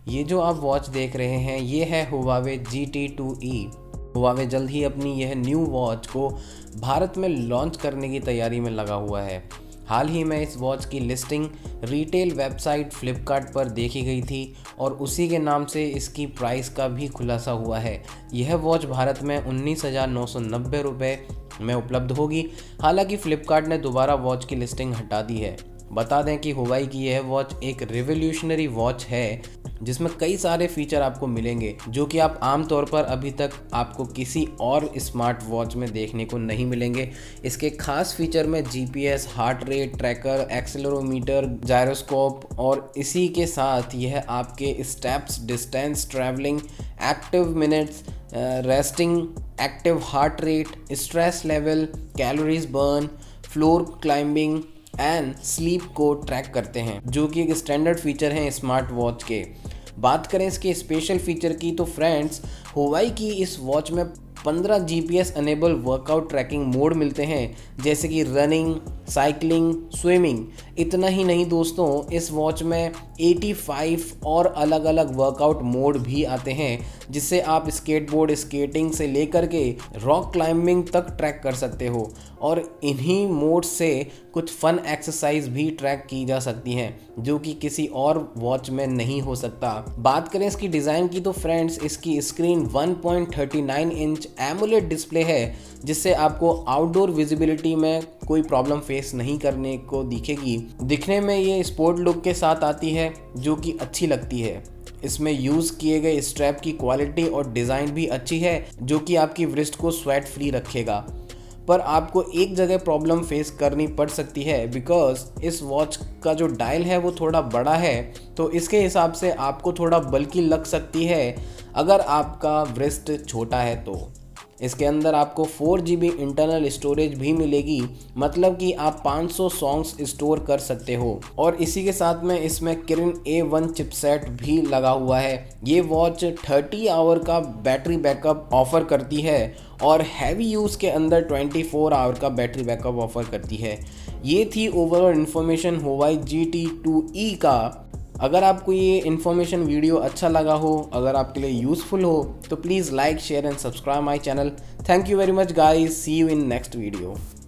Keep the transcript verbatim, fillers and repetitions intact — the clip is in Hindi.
ये जो आप वॉच देख रहे हैं ये है Huawei G T two E. Huawei जल्द ही अपनी यह न्यू वॉच को भारत में लॉन्च करने की तैयारी में लगा हुआ है। हाल ही में इस वॉच की लिस्टिंग रिटेल वेबसाइट फ्लिपकार्ट पर देखी गई थी और उसी के नाम से इसकी प्राइस का भी खुलासा हुआ है। यह वॉच भारत में उन्नीस हज़ार नौ सौ नब्बे रुपये में उपलब्ध होगी। हालांकि फ्लिपकार्ट ने दोबारा वॉच की लिस्टिंग हटा दी है। बता दें कि हुआई की यह वॉच एक रिवोल्यूशनरी वॉच है जिसमें कई सारे फीचर आपको मिलेंगे जो कि आप आमतौर पर अभी तक आपको किसी और स्मार्ट वॉच में देखने को नहीं मिलेंगे। इसके खास फीचर में G P S, heart rate tracker, accelerometer, gyroscope और इसी के साथ यह आपके steps, distance traveling, active minutes, resting, active heart rate, stress level, calories burn, floor climbing and sleep को ट्रैक करते हैं, जो कि एक स्टैंडर्ड फीचर हैं स्मार्ट वॉच के। बात करें इसके स्पेशल फीचर की तो फ्रेंड्स, हुआई की इस वॉच में पंद्रह G P S enabled workout tracking mode मिलते हैं, जैसे कि रनिंग, साइकिलिंग, स्विमिंग। इतना ही नहीं दोस्तों, इस वॉच में पचासी और अलग अलग वर्कआउट मोड भी आते हैं, जिससे आप स्केटबोर्ड, स्केटिंग से लेकर के रॉक क्लाइंबिंग तक ट्रैक कर सकते हो और इन्हीं मोड से कुछ फन एक्सरसाइज भी ट्रैक की जा सकती हैं, जो कि किसी और वॉच में नहीं हो सकता। बात करें इसकी डिज़ाइन की तो फ्रेंड्स, इसकी screen one point three nine inch AMOLED display है, जिससे आपको आउटडोर विजिबिलिटी में कोई प्रॉब्लम फेस नहीं करने को दिखेगी। दिखने में ये स्पोर्ट लुक के साथ आती है, जो कि अच्छी लगती है। इसमें यूज़ किए गए स्ट्रैप की क्वालिटी और डिज़ाइन भी अच्छी है, जो कि आपकी रिस्ट को स्वेट फ्री रखेगा। पर आपको एक जगह प्रॉब्लम फेस करनी पड़ सकती है, बिकॉज इस वॉच का जो डायल है वो थोड़ा बड़ा है, तो इसके हिसाब से आपको थोड़ा बल्कि लग सकती है अगर आपका रिस्ट छोटा है तो। इसके अंदर आपको four G B internal storage भी मिलेगी, मतलब कि आप पाँच सौ सॉन्ग्स स्टोर कर सकते हो। और इसी के साथ में इसमें किरिन ए वन चिपसेट भी लगा हुआ है। ये वॉच तीस आवर का बैटरी बैकअप ऑफर करती है और हैवी यूज़ के अंदर चौबीस आवर का बैटरी बैकअप ऑफर करती है। ये थी overall information Huawei G T two E का। अगर आपको ये इन्फॉर्मेशन वीडियो अच्छा लगा हो, अगर आपके लिए यूज़फुल हो, तो please like, share and subscribe my channel. Thank you very much guys, see you in next video.